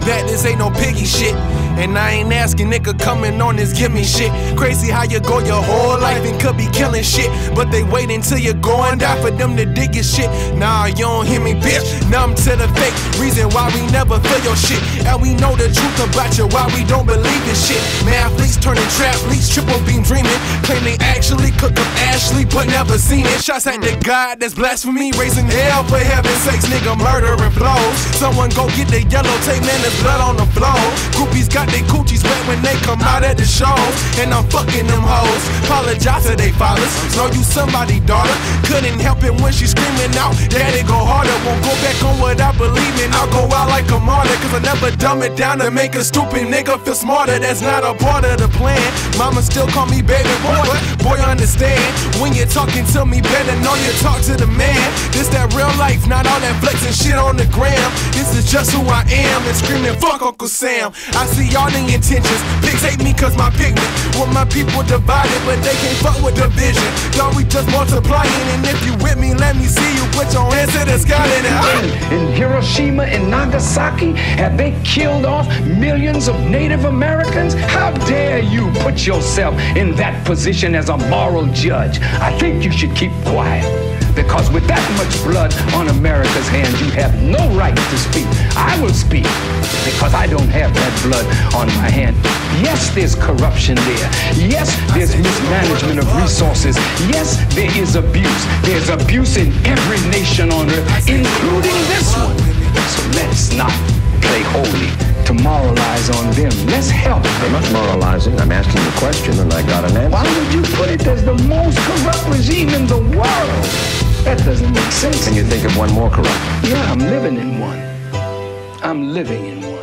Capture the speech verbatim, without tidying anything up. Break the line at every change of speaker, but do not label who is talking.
bet this ain't no piggy shit. And I ain't asking nigga coming on this give me shit. Crazy how you go your whole life and could be killing shit, but they wait until you go and die for them to dig your shit. Nah, you don't hear me, bitch. Numb to the fake, reason why we never feel your shit. And we know the truth about you, why we don't believe this shit. Man, athletes turning trap leaks, triple beam dreaming. Claim they actually cook up Ashley, but never seen it. Shots at the God that's blasphemy, raising hell for heaven's sakes, nigga, murdering flows. Someone go get the yellow tape, man, there's blood on the floor. Groupies got they coochies wet when they come out at the shows, and I'm fucking them hoes. Apologize to they fathers, know you somebody, daughter. Couldn't help it when she screaming out, daddy go harder. Won't go back on what I believe in, I'll go out like a martyr. Cause I never dumb it down to make a stupid nigga feel smarter. That's not a part of the plan. Mama still call me baby boy. Boy, understand, when you're talking to me, better know you talk to the man. This that real life, not all that flexing shit on the gram. This is just who I am, and screaming fuck Uncle Sam. I see all the intentions, pigs hate me cause my pigment. Want my people divided, but they can't fuck with division. Thought we just multiplying, and if you with me, let me see you put your hands to the sky and
in Hiroshima and Nagasaki, have they killed off millions of Native Americans? How dare you put yourself in that position as a moral judge? I think you should keep quiet, because with that much blood on America's hands, you have no right to speak. I will speak, because I don't have that blood on my hand. Yes, there's corruption there. Yes, there's mismanagement of resources. Yes, there is abuse. There's abuse in every nation on earth, including this one. So let's not play holy to moralize on them. Let's help them.
I'm not moralizing. I'm asking a question, and I got an answer.
Why would you put it as the most corrupt regime in the world? That doesn't make sense.
Can you think of one more corrupt?
Yeah, I'm living in one. I'm living in one.